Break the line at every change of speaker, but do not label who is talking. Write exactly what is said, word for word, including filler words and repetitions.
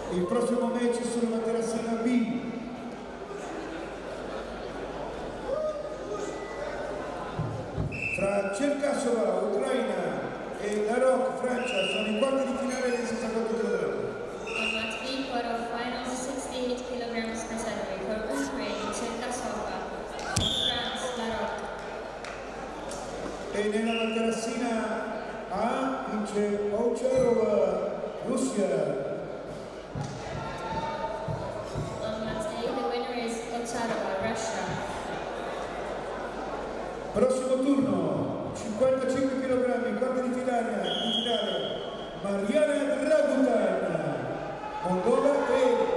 Il prossimo match sulla materassina B. Fra Cherkasova, Ucraina, e Larocque, Francia, sono i quarti di finale dei sessantotto chilogrammi.
On match B, quarter finals, sixty-eight kilograms per centimeter for Ukraine, Cherkasova, France, Larocque.
E nella materassina A vince Ovcharova, Russia.
On match A, the winner is Ovcharova, Russia.
Prossimo turno, cinquantacinque chilogrammi, quarti di finale, di finale, Mariana Dragutin, Moldova e